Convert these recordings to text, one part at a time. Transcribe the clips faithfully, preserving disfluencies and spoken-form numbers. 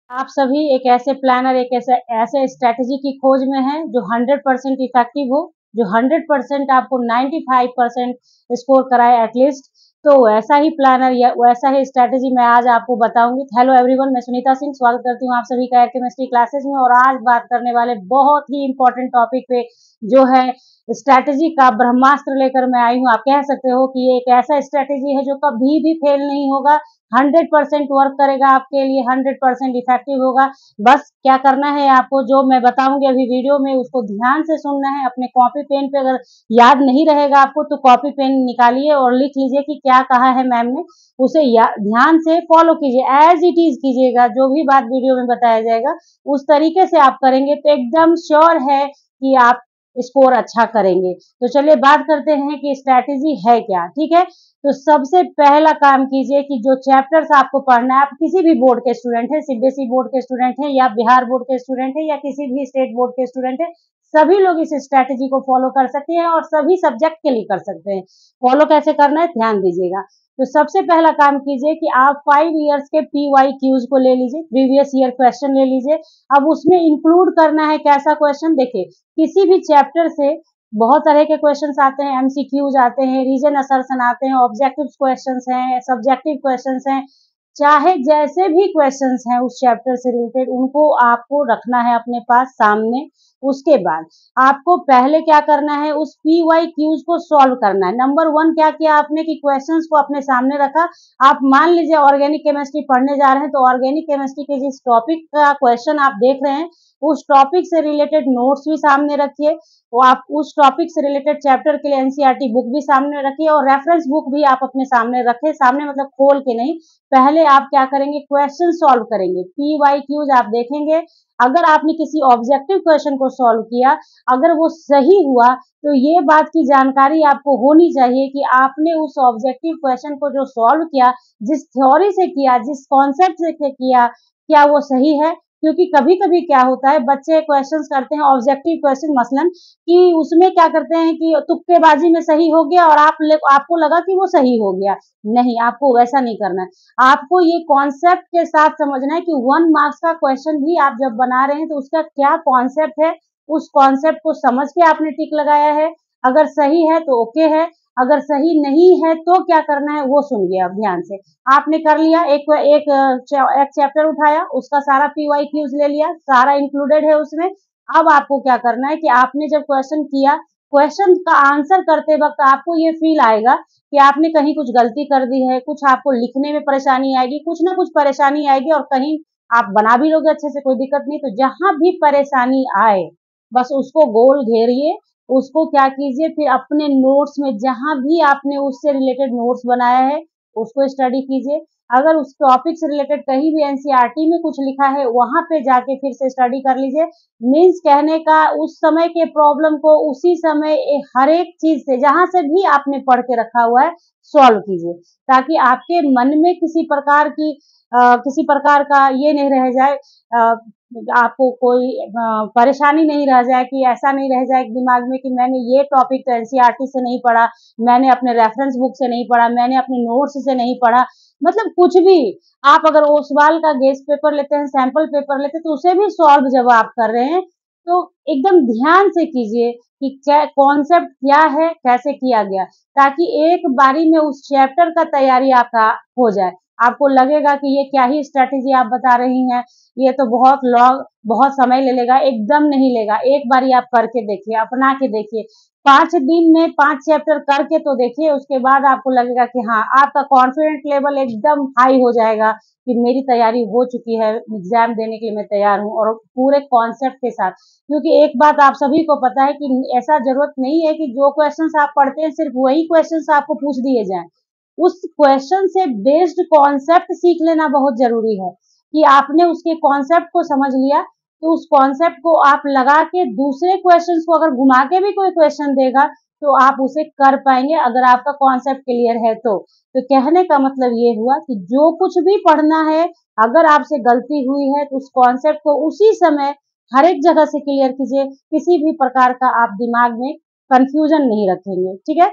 आप सभी एक ऐसे प्लानर, एक ऐसे ऐसे स्ट्रैटेजी की खोज में हैं जो हंड्रेड परसेंट इफेक्टिव हो, जो हंड्रेड परसेंट आपको नाइंटी फाइव परसेंट स्कोर कराए एटलीस्ट। तो वैसा ही प्लानर या वैसा ही स्ट्रैटेजी मैं आज आपको बताऊंगी। हेलो एवरीवन, मैं सुनीता सिंह स्वागत करती हूँ आप सभी का एयर केमिस्ट्री क्लासेस में। और आज बात करने वाले बहुत ही इंपॉर्टेंट टॉपिक पे जो है स्ट्रैटेजी का ब्रह्मास्त्र लेकर मैं आई हूँ। आप कह सकते हो कि ये एक ऐसा स्ट्रैटेजी है जो कभी भी फेल नहीं होगा, हंड्रेड परसेंट वर्क करेगा आपके लिए, हंड्रेड परसेंट इफेक्टिव होगा। बस क्या करना है आपको, जो मैं बताऊंगी अभी वीडियो में उसको ध्यान से सुनना है। अपने कॉपी पेन पे, अगर याद नहीं रहेगा आपको तो कॉपी पेन निकालिए और लिख लीजिए कि क्या कहा है मैम ने, उसे ध्यान से फॉलो कीजिए, एज इट इज कीजिएगा। जो भी बात वीडियो में बताया जाएगा उस तरीके से आप करेंगे तो एकदम श्योर है कि आप स्कोर अच्छा करेंगे। तो चलिए बात करते हैं कि स्ट्रैटेजी है क्या। ठीक है, तो सबसे पहला काम कीजिए कि जो चैप्टर्स आपको पढ़ना है, आप किसी भी बोर्ड के स्टूडेंट हैं, सीबीएसई बोर्ड के स्टूडेंट हैं या बिहार बोर्ड के स्टूडेंट हैं या किसी भी स्टेट बोर्ड के स्टूडेंट हैं, सभी लोग इस स्ट्रैटेजी को फॉलो कर सकते हैं और सभी सब्जेक्ट के लिए कर सकते हैं। फॉलो कैसे करना है ध्यान दीजिएगा। तो सबसे पहला काम कीजिए कि आप फाइव इयर्स के पी वाई क्यूज को ले लीजिए, प्रीवियस ईयर क्वेश्चन ले लीजिए। अब उसमें इंक्लूड करना है कैसा क्वेश्चन, देखिए किसी भी चैप्टर से बहुत तरह के क्वेश्चंस आते हैं, एमसीक्यूज आते हैं, रीजन असर्शन आते हैं, ऑब्जेक्टिव क्वेश्चंस हैं, सब्जेक्टिव क्वेश्चंस हैं, चाहे जैसे भी क्वेश्चंस हैं उस चैप्टर से रिलेटेड, उनको आपको रखना है अपने पास सामने। उसके बाद आपको पहले क्या करना है, उस पी वाई क्यूज को सॉल्व करना है। नंबर वन क्या किया आपने कि क्वेश्चंस को अपने सामने रखा। आप मान लीजिए ऑर्गेनिक केमिस्ट्री पढ़ने जा रहे हैं, तो ऑर्गेनिक केमिस्ट्री के जिस टॉपिक का क्वेश्चन आप देख रहे हैं उस टॉपिक से रिलेटेड नोट्स भी सामने रखिए। वो आप उस टॉपिक से रिलेटेड चैप्टर के लिए एनसीईआरटी बुक भी सामने रखिए और रेफरेंस बुक भी आप अपने सामने रखें। सामने मतलब खोल के नहीं, पहले आप क्या करेंगे, क्वेश्चन सॉल्व करेंगे। पी वाई क्यूज आप देखेंगे, अगर आपने किसी ऑब्जेक्टिव क्वेश्चन को सॉल्व किया, अगर वो सही हुआ तो ये बात की जानकारी आपको होनी चाहिए कि आपने उस ऑब्जेक्टिव क्वेश्चन को जो सॉल्व किया, जिस थ्योरी से किया, जिस कॉन्सेप्ट से किया, क्या वो सही है। क्योंकि कभी कभी क्या होता है, बच्चे क्वेश्चंस करते हैं ऑब्जेक्टिव क्वेश्चन मसलन कि उसमें क्या करते हैं कि तुक्केबाजी में सही हो गया और आप आपको लगा कि वो सही हो गया। नहीं, आपको वैसा नहीं करना है। आपको ये कॉन्सेप्ट के साथ समझना है कि वन मार्क्स का क्वेश्चन भी आप जब बना रहे हैं तो उसका क्या कॉन्सेप्ट है, उस कॉन्सेप्ट को समझ के आपने टिक लगाया है। अगर सही है तो ओके है, अगर सही नहीं है तो क्या करना है वो सुनिए अब ध्यान से। आपने कर लिया, एक एक एक चैप्टर उठाया, उसका सारा पी वाई क्यूज ले लिया, सारा इंक्लूडेड है उसमें। अब आपको क्या करना है कि आपने जब क्वेश्चन किया, क्वेश्चन का आंसर करते वक्त आपको ये फील आएगा कि आपने कहीं कुछ गलती कर दी है, कुछ आपको लिखने में परेशानी आएगी, कुछ ना कुछ परेशानी आएगी और कहीं आप बना भी लोगे अच्छे से, कोई दिक्कत नहीं। तो जहां भी परेशानी आए बस उसको गोल घेरिए, उसको क्या कीजिए, फिर अपने नोट्स में जहां भी आपने उससे रिलेटेड नोट्स बनाया है उसको स्टडी कीजिए। अगर उस टॉपिक से रिलेटेड कहीं भी एनसीईआरटी में कुछ लिखा है वहां पे जाके फिर से स्टडी कर लीजिए। मीन्स कहने का उस समय के प्रॉब्लम को उसी समय हर एक चीज से जहां से भी आपने पढ़ के रखा हुआ है सॉल्व कीजिए, ताकि आपके मन में किसी प्रकार की आ, किसी प्रकार का ये नहीं रह जाए, आ, आपको कोई परेशानी नहीं रह जाए, कि ऐसा नहीं रह जाए दिमाग में कि मैंने ये टॉपिक तो एनसीईआरटी से नहीं पढ़ा, मैंने अपने रेफरेंस बुक से नहीं पढ़ा, मैंने अपने नोट्स से नहीं पढ़ा। मतलब कुछ भी, आप अगर ओसवाल का गेस्ट पेपर लेते हैं, सैंपल पेपर लेते हैं, तो उसे भी सॉल्व जब आप कर रहे हैं तो एकदम ध्यान से कीजिए कि क्या कॉन्सेप्ट क्या है, कैसे किया गया, ताकि एक बारी में उस चैप्टर का तैयारी आपका हो जाए। आपको लगेगा कि ये क्या ही स्ट्रेटेजी आप बता रही हैं, ये तो बहुत लॉन्ग बहुत समय ले लेगा। एकदम नहीं लेगा, एक बारी आप करके देखिए, अपना के देखिए, पांच दिन में पांच चैप्टर करके तो देखिए, उसके बाद आपको लगेगा कि हाँ, आपका कॉन्फिडेंट लेवल एकदम हाई हो जाएगा कि मेरी तैयारी हो चुकी है, एग्जाम देने के लिए मैं तैयार हूँ, और पूरे कॉन्सेप्ट के साथ। क्योंकि एक बात आप सभी को पता है कि ऐसा जरूरत नहीं है कि जो क्वेश्चंस आप पढ़ते हैं सिर्फ वही क्वेश्चंस आपको पूछ दिए जाएं। उस क्वेश्चन से बेस्ड कॉन्सेप्ट सीख लेना बहुत जरूरी है, कि आपने उसके कॉन्सेप्ट को समझ लिया तो उस कॉन्सेप्ट को आप लगा के दूसरे क्वेश्चंस को अगर घुमा के भी कोई क्वेश्चन देगा तो आप उसे कर पाएंगे, अगर आपका कॉन्सेप्ट क्लियर है तो। तो कहने का मतलब ये हुआ कि जो कुछ भी पढ़ना है, अगर आपसे गलती हुई है तो उस कॉन्सेप्ट को उसी समय हर एक जगह से क्लियर कीजिए, किसी भी प्रकार का आप दिमाग में कंफ्यूजन नहीं रखेंगे। ठीक है,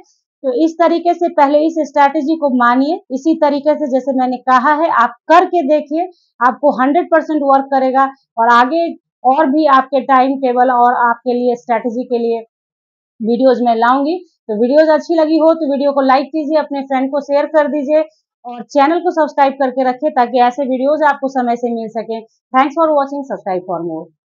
तो इस तरीके से पहले इस स्ट्रैटेजी को मानिए, इसी तरीके से जैसे मैंने कहा है आप करके देखिए, आपको हंड्रेड परसेंट वर्क करेगा और आगे और भी आपके टाइम टेबल और आपके लिए स्ट्रैटेजी के लिए वीडियोज में लाऊंगी। तो वीडियोज अच्छी लगी हो तो वीडियो को लाइक कीजिए, अपने फ्रेंड को शेयर कर दीजिए और चैनल को सब्सक्राइब करके रखिए ताकि ऐसे वीडियोज आपको समय से मिल सके। Thanks for watching, subscribe for more.